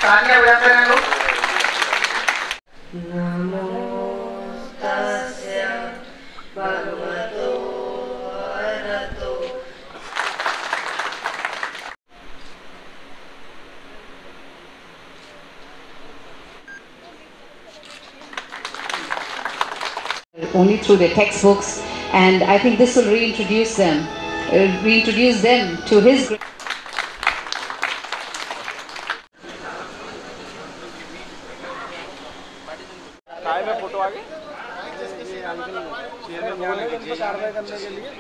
तालियां बजाते हैं लोग। Only through their textbooks, and I think this will reintroduce them to his. Photo आगे कार्रवाई करने के लिए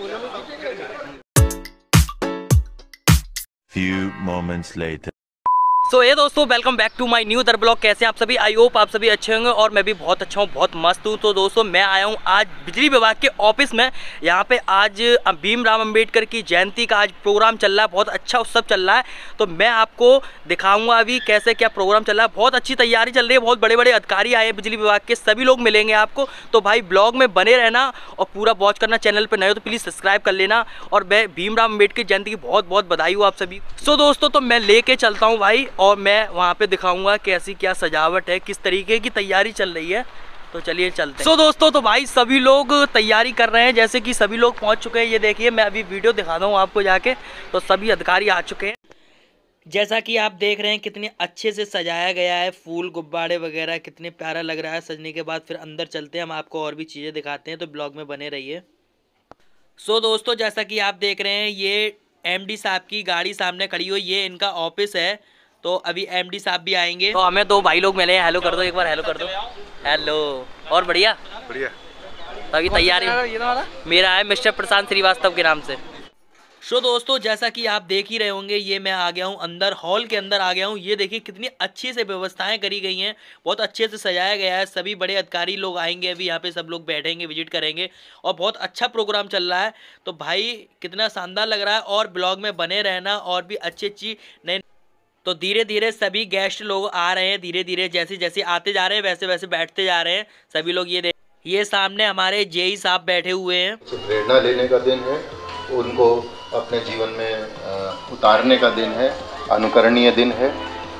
Few moments later. सो ये दोस्तों welcome back to my new other blog. कैसे आप सभी? आई होप आप सभी अच्छे होंगे और मैं भी बहुत अच्छा हूँ, बहुत मस्त हूँ। तो दोस्तों मैं आया हूँ आज बिजली विभाग के ऑफिस में। यहाँ पे आज भीमराव अंबेडकर की जयंती का आज प्रोग्राम चल रहा है, बहुत अच्छा उत्सव चल रहा है। तो मैं आपको दिखाऊंगा अभी कैसे क्या प्रोग्राम चल रहा है। बहुत अच्छी तैयारी चल रही है, बहुत बड़े बड़े अधिकारी आए हैं बिजली विभाग के, सभी लोग मिलेंगे आपको। तो भाई ब्लॉग में बने रहना और पूरा वॉच करना। चैनल पर नए हो तो प्लीज़ सब्सक्राइब कर लेना। और मैं भीमराव अंबेडकर जयंती की बहुत बहुत बधाई हो आप सभी। सो दोस्तों तो मैं लेके चलता हूँ भाई, और मैं वहाँ पे दिखाऊंगा कैसी क्या सजावट है, किस तरीके की तैयारी चल रही है। तो चलिए चलते हैं। सो दोस्तों तो भाई सभी लोग तैयारी कर रहे हैं, जैसे कि सभी लोग पहुँच चुके हैं। ये देखिए मैं अभी वीडियो दिखाता हूँ आपको जाके। तो सभी अधिकारी आ चुके हैं, जैसा कि आप देख रहे हैं कितने अच्छे से सजाया गया है, फूल गुब्बारे वगैरह, कितने प्यारा लग रहा है। सजने के बाद फिर अंदर चलते हैं, हम आपको और भी चीज़ें दिखाते हैं, तो ब्लॉग में बने रहिए। सो दोस्तों जैसा कि आप देख रहे हैं ये एमडी साहब की गाड़ी सामने खड़ी हुई, ये इनका ऑफिस है। तो अभी एमडी साहब भी आएंगे। तो हमें दो भाई लोग मिले हैं, हेलो कर दो एक बार, हेलो कर दो। हेलो। और बढ़िया बढ़िया। तो अभी तैयारी मेरा है मिस्टर प्रशांत श्रीवास्तव के नाम से। सो दोस्तों जैसा कि आप देख ही रहे होंगे, ये मैं आ गया हूँ अंदर, हॉल के अंदर आ गया हूँ। ये देखिए कितनी अच्छी से व्यवस्थाएं करी गई हैं, बहुत अच्छे से सजाया गया है। सभी बड़े अधिकारी लोग आएंगे, अभी यहाँ पे सब लोग बैठेंगे, विजिट करेंगे, और बहुत अच्छा प्रोग्राम चल रहा है। तो भाई कितना शानदार लग रहा है, और ब्लॉग में बने रहना और भी अच्छी अच्छी नई। तो धीरे धीरे सभी गेस्ट लोग आ रहे हैं, धीरे धीरे जैसे जैसे आते जा रहे हैं वैसे वैसे बैठते जा रहे हैं सभी लोग। ये सामने हमारे जेई साहब बैठे हुए हैं। प्रेरणा लेने का दिन है, उनको अपने जीवन में उतारने का दिन है, अनुकरणीय दिन है।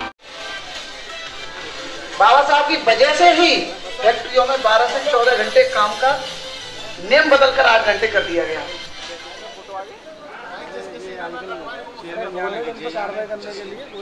बाबा साहब की वजह से ही फैक्ट्रियों में 12 से 14 घंटे काम का नियम बदलकर 8 घंटे कर दिया गया। कार्रवाई करने के लिए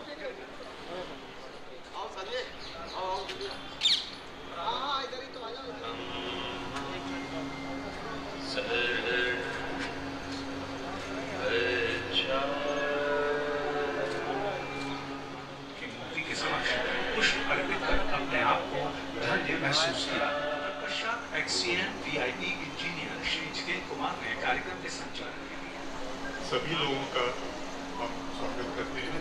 अपने आप को धन्य महसूस किया। पश्चात XEN VIP engineer Shri Jitendra Kumar ने कार्यक्रम के संचालन किया। सभी लोगों का हम स्वागत करते हैं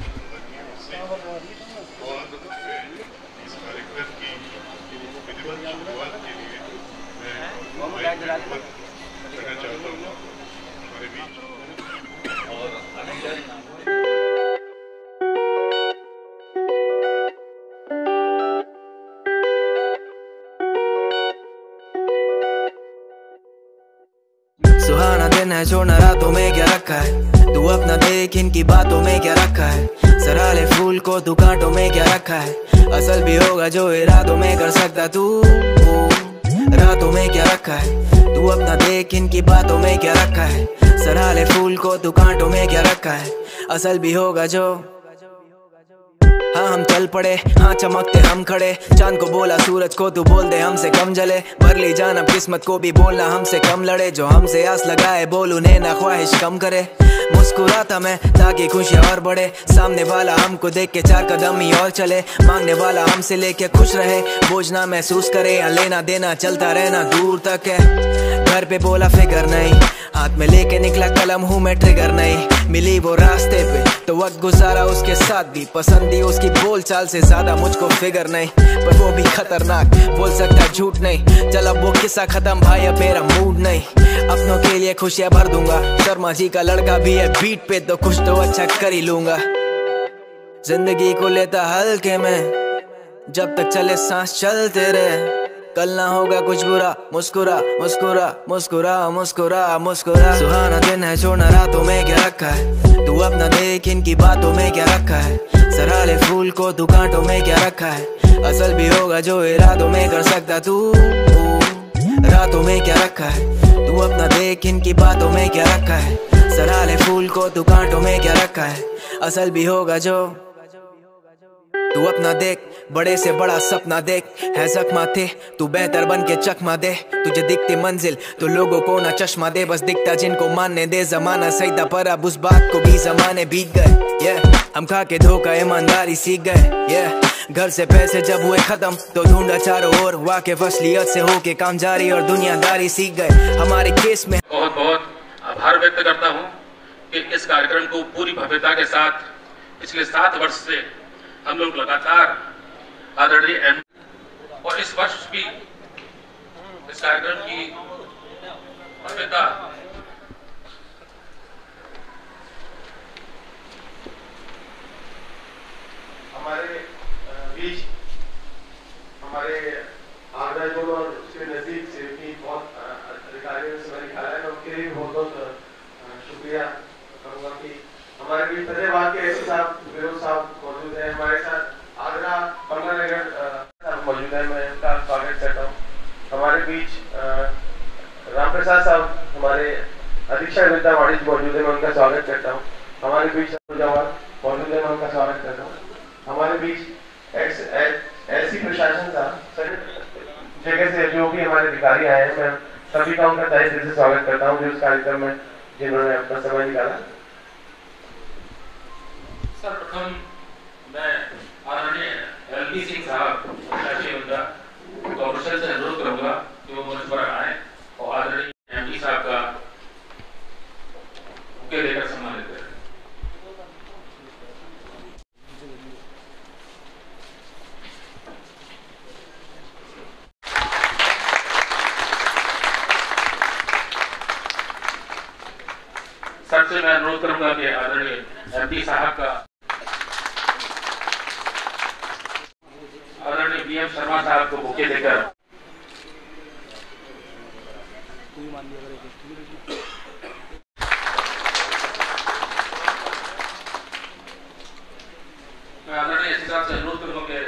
और इस कार्यक्रम की विधिवत शुरुआत के लिए मैं करना चाहता हूँ हमारे बीच। सुहाना दिन है, छोड़ना रातों में क्या रखा है, तू अपना देख इनकी बातों में क्या रखा है। सराले फूल को तू कांटों में क्या रखा है, असल भी होगा जो इरादों में कर सकता तू। रातों में क्या रखा है, तू अपना देख इनकी बातों में क्या रखा है। सराले फूल को तू कांटों में क्या रखा है, असल भी होगा जो। हाँ हम चल पड़े, हाँ चमकते हम खड़े। चांद को बोला सूरज को तू बोल दे हमसे कम जले। भर ली जान अब किस्मत को भी बोलना हमसे कम लड़े। जो हमसे आस लगाए बोल उन्हें ना ख्वाहिश कम करे। मुस्कुराता मैं ताकि खुशियाँ और बढ़े। सामने वाला हमको देख के 4 कदम ही और चले। मांगने वाला हमसे लेके खुश रहे, बोझ ना महसूस करे। या लेना देना चलता रहना दूर तक है। घर पे बोला फिक्र नहीं, हाथ में लेके निकला कलम, हूँ मैं ट्रिगर नहीं। मिली वो रास्ते पे तो वक्त गुजारा उसके साथ भी। पसंदी उसकी बोल चाल से ज्यादा मुझको फिगर नहीं, पर वो भी खतरनाक, बोल सकता झूठ नहीं। चल अब वो किस्सा खत्म भाई, अब मेरा मूड नहीं। अपनों के लिए खुशियाँ भर दूंगा, शर्मा जी का लड़का भी है बीट पे तो कुछ तो अच्छा कर ही लूंगा। जिंदगी को लेता हल्के में, जब तक चले सांस चलते रहे। कल ना होगा कुछ बुरा, मुस्कुरा मुस्कुरा मुस्कुरा मुस्कुरा मुस्कुरा। सुहाना दिन है, छोड़ना रातों में क्या रखा है, तू अपना देख इनकी बातों में क्या रखा है। सराले फूल को तू कांटों में क्या रखा है, असल भी होगा जो इरादों में कर सकता तू। रातों में क्या रखा है, तू अपना देख इनकी बातों में क्या रखा है। सराले फूल को तू कांटों में क्या रखा है, असल भी होगा जो। तू अपना देख, बड़े से बड़ा सपना देख, है जख्मा थे तू बेहतर बन के चकमा दे। तुझे दिखती मंजिल तो लोगों को ना चश्मा दे, बस दिखता जिनको मानने दे। जमाना सही था पर अब उस बात को भी जमाने बीत गए। हम खा के धोखा ईमानदारी सीख गए। घर से पैसे जब हुए खत्म तो ढूंढा चारों ओर, वाकिफ असलियत से होके काम जारी और दुनियादारी सीख गए। हमारे केस में बहुत बहुत आभार व्यक्त करता हूँ कि इस कार्यक्रम को पूरी भव्यता के साथ पिछले 7 वर्ष से हम लोग लगातार आदरणीय एम और इस वर्ष भी इस कार्यक्रम की भव्यता हमारे बीच हमारे आगरा जोड़ और उसके नजदीक से भी बहुत अधिकारियों से मैंने निकाला है, मैं उनके लिए बहुत बहुत शुक्रिया करूँगा कि हमारे बीच फतेहाबाद के एसपी साहब विरोध साहब मौजूद है, हमारे साथ आगरा पंगा नगर मौजूद है, मैं उनका स्वागत करता हूँ। हमारे बीच राम प्रसाद साहब हमारे अधीक्षक विद्या वाणिज्य मौजूद है, मैं उनका स्वागत करता हूँ। हमारे बीच जवाहर मौजूद है, मैं उनका स्वागत करता हूँ। हमारे बीच ऐसी प्रशासन का जगह से जो भी हमारे अधिकारी आए हैं, मैं सभी का उनका तहे दिल से स्वागत करता हूँ जो इस कार्यक्रम में जिन्होंने अपना समय निकाला। सर्वप्रथम मैं आदरणीय एलपी सिंह साहब कॉर्पोरेशन से अनुरोध करूंगा कि वो मंच पर आए और आदरणीय एमपी साहब का बुके देकर सम्मानित करें। सबसे मैं अनुरोध करूंगा कि आदरणीय एमपी साहब का आदरणीय बीएम शर्मा साहब को बुके देकर मैं आदरणीय एसपी साहब से अनुरोध करूंगा कि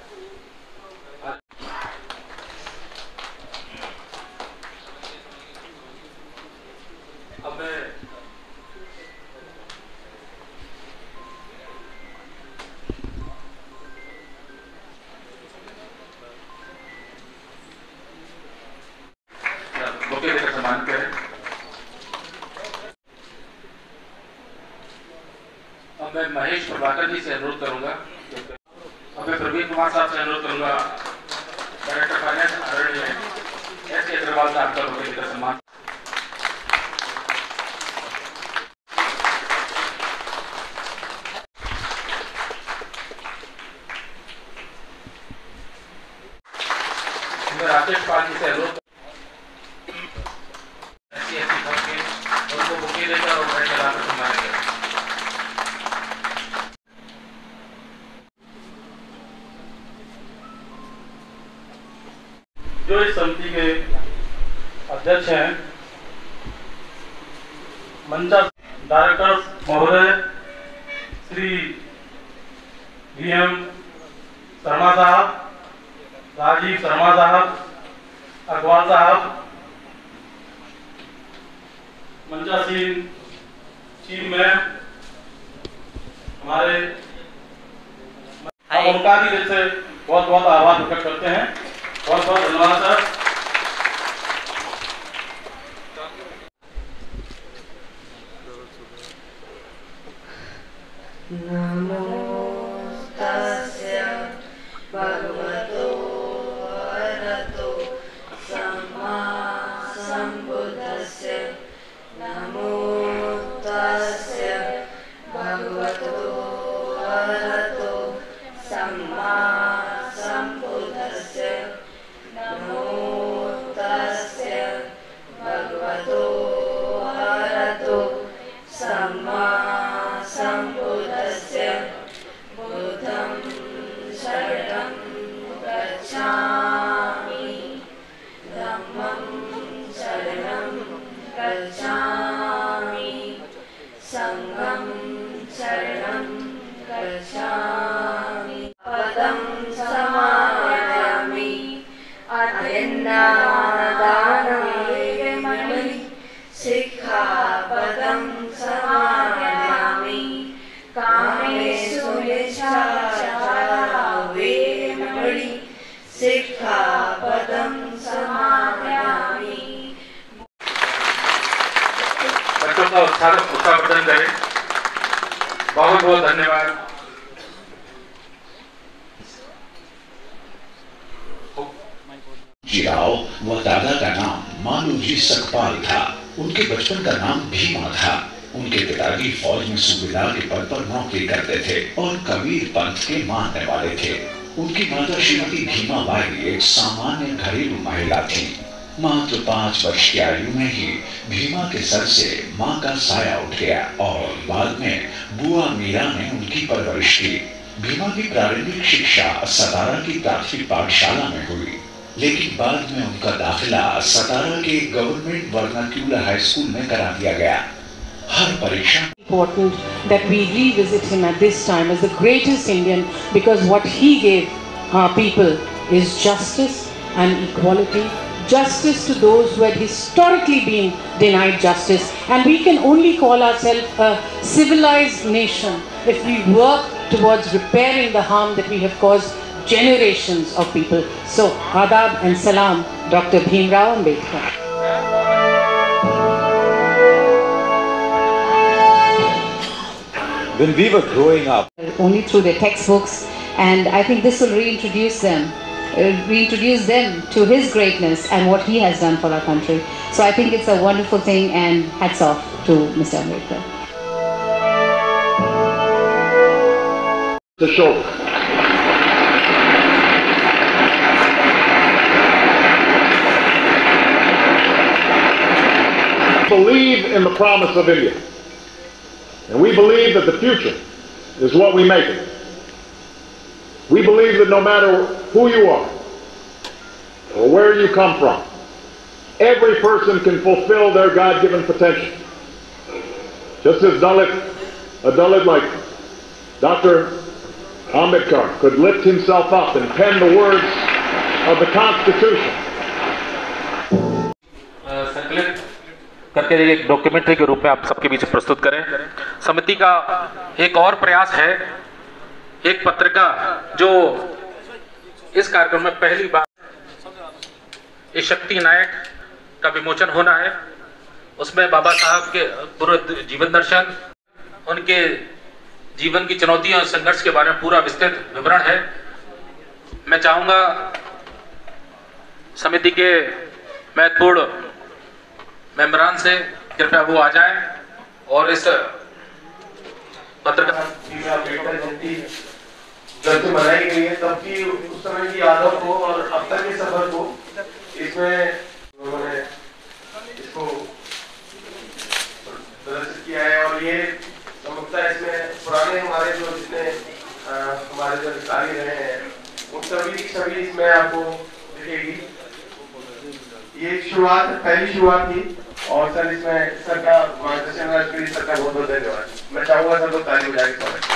अब मैं सम्मान करें। अब मैं महेश प्रभाकर जी से अनुरोध करूंगा, अब मैं प्रवीण कुमार साहब से अनुरोध करूंगा, डायरेक्टर फाइनेंस आदरणीय एस अग्रवाल साहब का बुके देकर सम्मान। मैं राकेश पाल जी से अनुरोध जो इस समिति के अध्यक्ष हैं, मंचा डायरेक्टर महोदय श्री वीएम शर्मा साहब, राजीव शर्मा साहब, अग्रवाल साहब, मंचा सिंह चीफ मैम, हमारे उनका भी दिल से बहुत बहुत आभार प्रकट करते हैं। बहुत बहुत धन्यवाद सर। नमोस्तस्य भगवतो अरहतो सम्मा सम्बुद्धस्य। नमोस्तस्य भगवतो अरहतो सम्मा सम्बुद्धस्य। नमो तस्य भगवतो अरहतो सम्मा सम्बुद्धस्य। बुद्धं शरणं गच्छामि। संघं शरणं गच्छामि पदं समादयामि अतिन्नादानवेरमणि सिक्खापदं समादयामि कामेषु मिच्छाचारवेरमणि सिक्खापदं समादयामि। बच्चों का उत्साहवर्धन करें। बहुत बहुत धन्यवाद। जीराव व दादा का नाम मालूजी सकपाल था। उनके बचपन का नाम भीमा था। उनके पिताजी फौज में सूबेदार के पद पर नौकरी करते थे और कबीर पंथ के मानने वाले थे। उनकी माता श्रीमती भीमा बाई एक सामान्य घरेलू महिला थी। मात्र 5 वर्ष की आयु में ही भीमा के सर से मां का साया उठ गया और बाद में बुआ मीरा ने उनकी परवरिश की। भीमा की प्रारंभिक शिक्षा सतारा की प्राथमिक पाठशाला में हुई, लेकिन बाद में उनका दाखिला सतारा के गवर्नमेंट वर्नाक्यूलर हाई स्कूल में करा दिया गया। हर परीक्षा important that we revisit him at this time as the greatest Indian, because what he gave our people is justice and equality. Justice to those who had historically been denied justice, and we can only call ourselves a civilized nation if we work towards repairing the harm that we have caused generations of people. So, Adab and Salam, Dr. Bhimrao Ambedkar. When we were growing up, only through their textbooks, and I think this will reintroduce them to his greatness and what he has done for our country. So I think it's a wonderful thing, and hats off to Mr. Ambedkar. The show. Believe in the promise of India. And we believe that the future is what we make it. We believe that no matter who you are or where you come from, every person can fulfill their God-given potential. Just as a Dalit like Dr. Ambedkar could lift himself up and pen the words of the Constitution. करके एक documentary के रूप में आप सबके बीच प्रस्तुत करें। समिति का एक और प्रयास है, एक पत्रिका जो इस कार्यक्रम में पहली बार इस शक्ति नायक का विमोचन होना है। उसमें बाबा साहब के पूरे जीवन दर्शन, उनके जीवन की चुनौतियों और संघर्ष के बारे में पूरा विस्तृत विवरण है। मैं चाहूंगा समिति के महत्वपूर्ण मेंबरान से कृपया वो आ जाएं और इस पत्रकार जब से मनाई गई है तब की उस समय की यादों को और अब तक के सफर को इसमें उन्होंने इसको प्रदर्शित किया है। और ये समझता है इसमें पुराने हमारे जो जितने हमारे जो अधिकारी रहे हैं उन सभी इसमें आपको दिखेगी। ये शुरुआत पहली शुरुआत थी और सर इसमें सर का मार्गदर्शन के लिए सर का बहुत बहुत धन्यवाद। मैं चाहूंगा सर लोग ताली बजा के स्वागत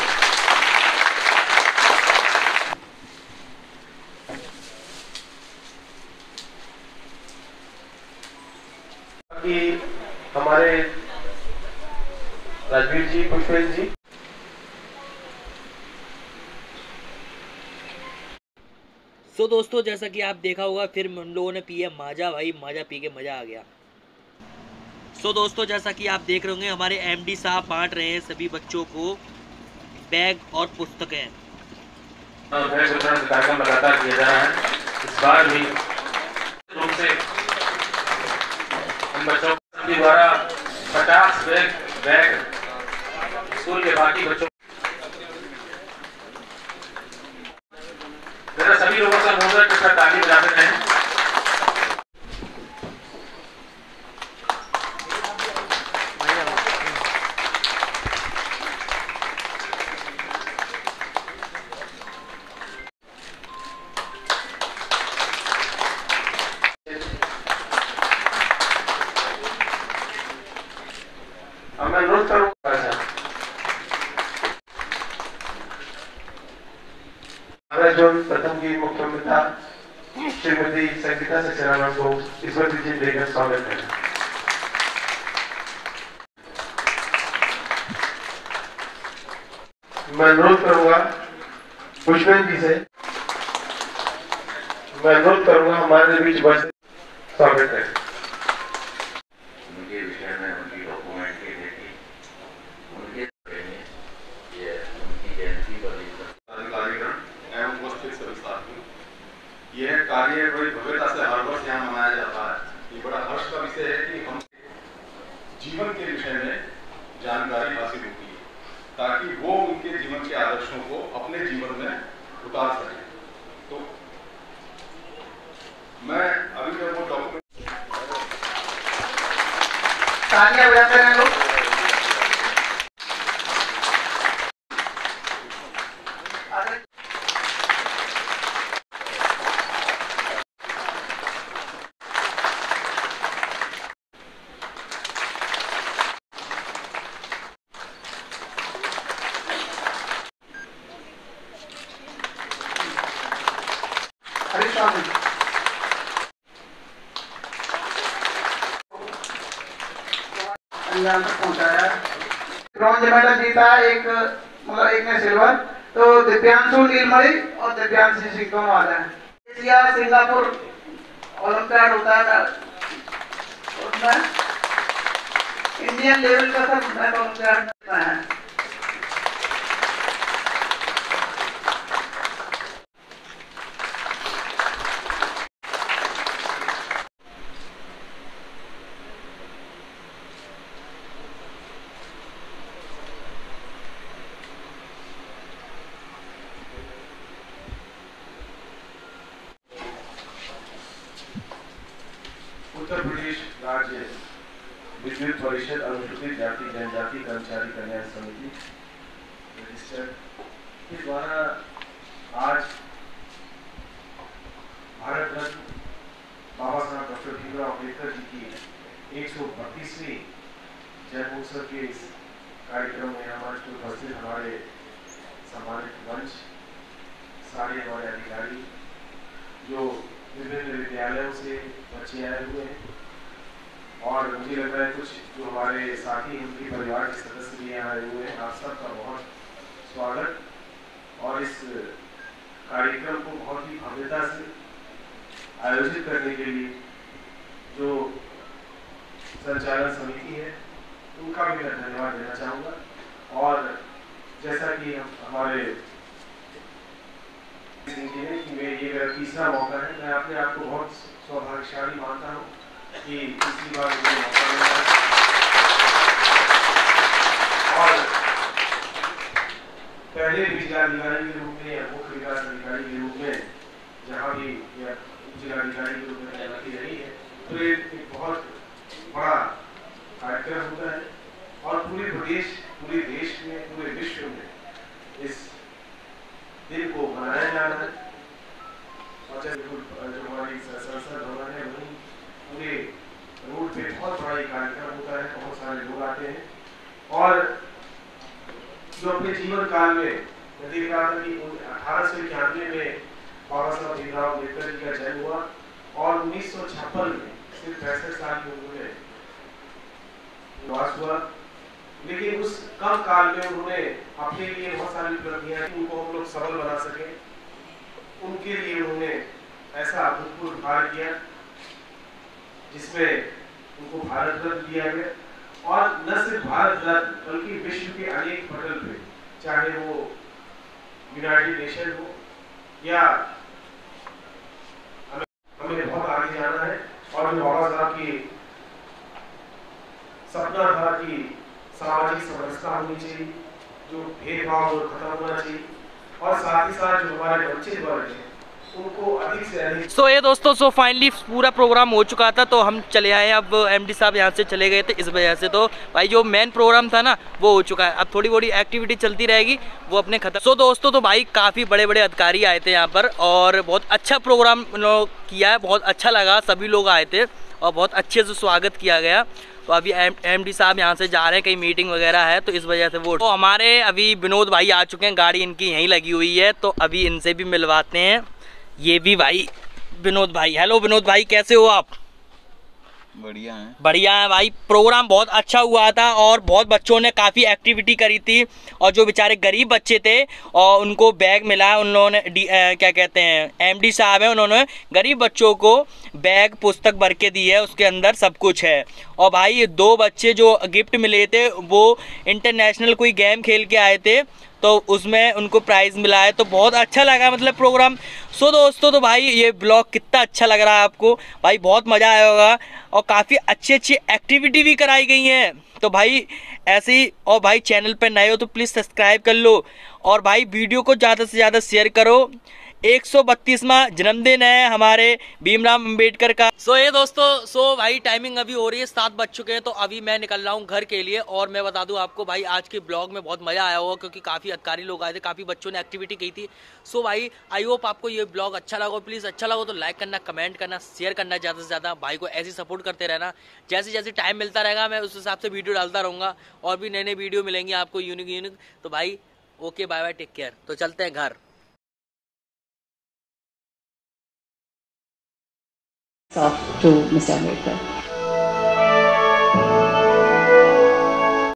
कि हमारे राजवीर जी, पुष्पेश जी। सो दोस्तों जैसा कि आप देखा होगा, फिर हम लोगों ने पिया माजा। भाई माजा पी के मजा आ गया। सो दोस्तों जैसा कि आप देख रहे होंगे, हमारे एमडी साहब बांट रहे हैं सभी बच्चों को बैग और पुस्तकें। बैग वितरण कार्यक्रम लगातार किया जा रहा है। इस बार भी रूप से हम बच्चों द्वारा 50 बैग स्कूल के बाकी बच्चों, मेरा सभी लोगों से अनुरोध है कि ताली बजाते रहें। मैं अनुरोध करूंगा जोन प्रथम की मुख्यमंत्री श्रीमती संगीता सक्सेना को इस वक्त देकर स्वागत करना। मैं अनुरोध करूंगा पुष्पेन जी से, मैं अनुरोध करूंगा हमारे बीच बस स्वागत है। उनके विषय में उनकी डॉक्यूमेंट की देखी, उनके ये उनकी जयंती पर कार्यक्रम एवं उपस्थित सभी साथियों, यह कार्य बड़ी भव्यता से हर वर्ष यहाँ मनाया जाता है। ये बड़ा हर्ष का विषय है कि हम जीवन के विषय में जानकारी हासिल होती है ताकि वो उनके जीवन के आदर्शों को अपने जीवन में उतार सकें। तो मैं अभी मैं वो डॉक्यूमेंट तालियां बजाते हैं लोग। अंजाम तक पहुंचाया। ब्रॉन्ज मेडल जीता एक, मतलब एक ने सिल्वर, तो दिव्यांशु नीलमणि और दिव्यांशु सिंह दोनों आ जाए। एशिया सिंगापुर ओलंपियाड होता है उसमें इंडियन लेवल का सब ओलंपियाड है। उत्तर प्रदेश राज्य विद्युत परिषद अनुसूचित जाति जनजाति कर्मचारी कल्याण समिति रजिस्टर्ड के द्वारा आज भारत रत्न बाबा साहब डॉक्टर भीमराव अम्बेडकर जी की 132वीं जन्म उत्सव के इस कार्यक्रम में हमारे उपस्थित हमारे सम्मानित मंच, सारे हमारे अधिकारी जो विभिन्न विद्यालयों से बच्चे आए हुए हैं, और मुझे लग रहा है कुछ जो हमारे साथी उनके परिवार के सदस्य भी यहाँ आए हुए हैं। आप सबका बहुत स्वागत। और इस कार्यक्रम को बहुत ही भव्यता से आयोजित करने के लिए जो संचालन समिति है उनका भी मैं धन्यवाद देना चाहूँगा। और जैसा कि हमारे कि मैं ये मेरा तीसरा मौका है, मैं अपने आप को बहुत सौभाग्यशाली मानता हूँ कि तीसरी बार मुझे मौका मिला है। और पहले भी जिलाधिकारी के रूप में या मुख्य विकास अधिकारी के रूप में जहाँ भी या जिलाधिकारी के रूप में तैनाती रही है, तो ये एक बहुत बड़ा कार्यक्रम होता है और पूरे प्रदेश, पूरे देश में, पूरे विश्व में इस दिन को मनाया जा रहा है। और जो हमारी संसद भवन है वहीं पूरे रोड पे बहुत बड़ा कार्यक्रम होता है, बहुत सारे लोग आते हैं। और जो अपने जीवन काल में मैं देख रहा था कि 1891 में बाबा साहब भीमराव अम्बेडकर जी का जन्म हुआ और 1956 में सिर्फ 65 साल की उम्र में निवास हुआ। लेकिन उस कम काल में उन्होंने अपने लिए बहुत सारी उपलब्धियां की, उनको हम लोग सबल बना सके, उनके लिए उन्होंने ऐसा अभूतपूर्व कार्य किया जिसमें उनको भारत रत्न दिया गया। और न सिर्फ भारत रत्न बल्कि विश्व के अनेक पटल पे, चाहे वो यूनाइटेड नेशन हो या हमें बहुत आगे जाना है। और जो बाबा साहब की सपना था कि सामाजिक समरसता होनी चाहिए, जो भेदभाव खत्म होना चाहिए, और साथ ही साथ जो हमारे वंचित वर्ग हैं उनको अधिक से अधिक। सो ये दोस्तों, सो फाइनली पूरा प्रोग्राम हो चुका था, तो हम चले आए। अब एमडी साहब यहाँ से चले गए थे, इस वजह से तो भाई जो मेन प्रोग्राम था ना वो हो चुका है। अब थोड़ी बड़ी एक्टिविटी चलती रहेगी, वो अपने खत्म। सो दोस्तों, तो भाई काफ़ी बड़े बड़े अधिकारी आए थे यहाँ पर और बहुत अच्छा प्रोग्राम किया है, बहुत अच्छा लगा। सभी लोग आए थे और बहुत अच्छे से स्वागत किया गया। तो अभी एमडी साहब यहाँ से जा रहे हैं, कहीं मीटिंग वगैरह है तो इस वजह से वो। तो हमारे अभी विनोद भाई आ चुके हैं, गाड़ी इनकी यहीं लगी हुई है, तो अभी इनसे भी मिलवाते हैं। ये भी भाई विनोद भाई। हेलो विनोद भाई, कैसे हो आप? बढ़िया है। बढ़िया है भाई। प्रोग्राम बहुत अच्छा हुआ था और बहुत बच्चों ने काफ़ी एक्टिविटी करी थी, और जो बेचारे गरीब बच्चे थे और उनको बैग मिला, उन्होंने क्या कहते हैं एमडी साहब हैं, उन्होंने गरीब बच्चों को बैग पुस्तक भर के दी है, उसके अंदर सब कुछ है। और भाई 2 बच्चे जो गिफ्ट मिले थे वो इंटरनेशनल कोई गेम खेल के आए थे, तो उसमें उनको प्राइज़ मिला है, तो बहुत अच्छा लगा मतलब प्रोग्राम। सो दोस्तों, तो भाई ये ब्लॉग कितना अच्छा लग रहा है आपको? भाई बहुत मज़ा आया होगा और काफ़ी अच्छी अच्छी एक्टिविटी भी कराई गई हैं। तो भाई ऐसे ही, और भाई चैनल पर नए हो तो प्लीज़ सब्सक्राइब कर लो, और भाई वीडियो को ज़्यादा से ज़्यादा शेयर करो। 132वां जन्मदिन है हमारे भीमराव अंबेडकर का। सो ये दोस्तों, भाई टाइमिंग अभी हो रही है 7 बज चुके हैं, तो अभी मैं निकल रहा हूँ घर के लिए। और मैं बता दूं आपको भाई, आज के ब्लॉग में बहुत मज़ा आया होगा क्योंकि काफ़ी अधिकारी लोग आए थे, काफ़ी बच्चों ने एक्टिविटी की थी। सो भाई आई होप आपको ये ब्लॉग अच्छा लगा। प्लीज़ अच्छा लगा तो लाइक करना, कमेंट करना, शेयर करना ज़्यादा से ज़्यादा। भाई को ऐसे सपोर्ट करते रहना, जैसे जैसे टाइम मिलता रहेगा मैं उस हिसाब से वीडियो डालता रहूँगा, और भी नए नए वीडियो मिलेंगे आपको यूनिक। तो भाई okay, bye bye, take care. तो चलते हैं घर। Off to Mr. Ambedkar.